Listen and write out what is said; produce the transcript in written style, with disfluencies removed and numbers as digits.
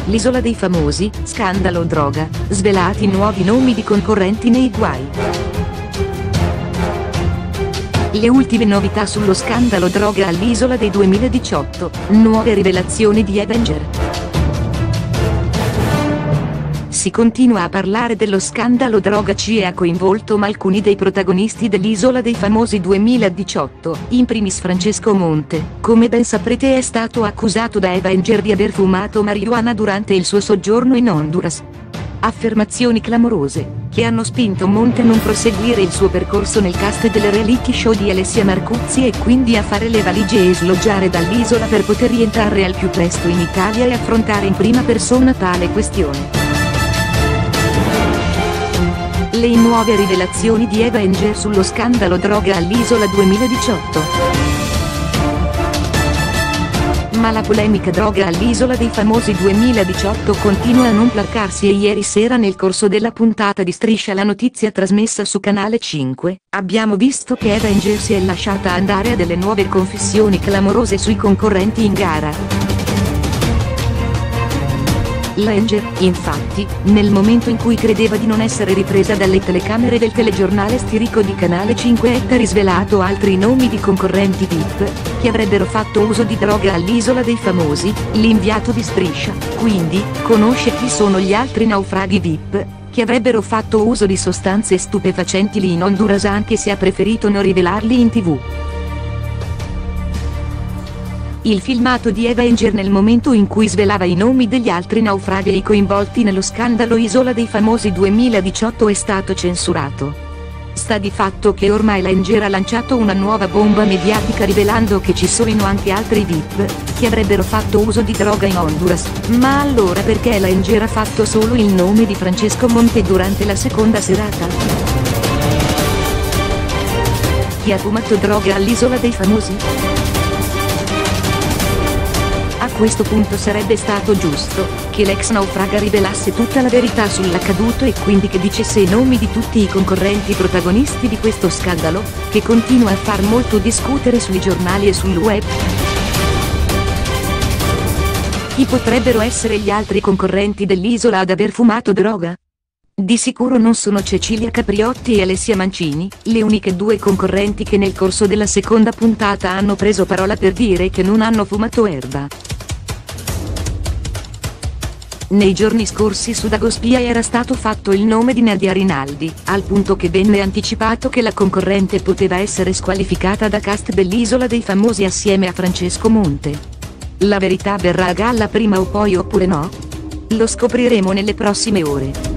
L'isola dei famosi, scandalo droga, svelati nuovi nomi di concorrenti nei guai. Le ultime novità sullo scandalo droga all'Isola dei 2018, nuove rivelazioni di Avenger. Si continua a parlare dello scandalo droga e ha coinvolto alcuni dei protagonisti dell'Isola dei Famosi 2018, in primis Francesco Monte, come ben saprete è stato accusato da Avenger di aver fumato marijuana durante il suo soggiorno in Honduras. Affermazioni clamorose, che hanno spinto Monte a non proseguire il suo percorso nel cast del reality show di Alessia Marcuzzi e quindi a fare le valigie e sloggiare dall'isola per poter rientrare al più presto in Italia e affrontare in prima persona tale questione. Le nuove rivelazioni di Avenger sullo scandalo droga all'Isola 2018. Ma la polemica droga all'Isola dei Famosi 2018 continua a non placarsi e ieri sera nel corso della puntata di Striscia la notizia trasmessa su Canale 5, abbiamo visto che Avenger si è lasciata andare a delle nuove confessioni clamorose sui concorrenti in gara. L'Anger, infatti, nel momento in cui credeva di non essere ripresa dalle telecamere del telegiornale stirico di Canale 5 ha risvelato altri nomi di concorrenti VIP, che avrebbero fatto uso di droga all'Isola dei Famosi. L'inviato di Striscia, quindi, conosce chi sono gli altri naufraghi VIP, che avrebbero fatto uso di sostanze stupefacenti lì in Honduras anche se ha preferito non rivelarli in TV. Il filmato di Avenger nel momento in cui svelava i nomi degli altri naufraghi coinvolti nello scandalo Isola dei Famosi 2018 è stato censurato. Sta di fatto che ormai l'Anger ha lanciato una nuova bomba mediatica rivelando che ci sono anche altri VIP, che avrebbero fatto uso di droga in Honduras. Ma allora perché l'Anger ha fatto solo il nome di Francesco Monte durante la seconda serata? Chi ha fumato droga all'Isola dei Famosi? A questo punto sarebbe stato giusto che l'ex naufraga rivelasse tutta la verità sull'accaduto e quindi che dicesse i nomi di tutti i concorrenti protagonisti di questo scandalo, che continua a far molto discutere sui giornali e sul web. Chi potrebbero essere gli altri concorrenti dell'isola ad aver fumato droga? Di sicuro non sono Cecilia Capriotti e Alessia Mancini, le uniche due concorrenti che nel corso della seconda puntata hanno preso parola per dire che non hanno fumato erba. Nei giorni scorsi su Dagospia era stato fatto il nome di Nadia Rinaldi, al punto che venne anticipato che la concorrente poteva essere squalificata da cast dell'Isola dei Famosi assieme a Francesco Monte. La verità verrà a galla prima o poi oppure no? Lo scopriremo nelle prossime ore.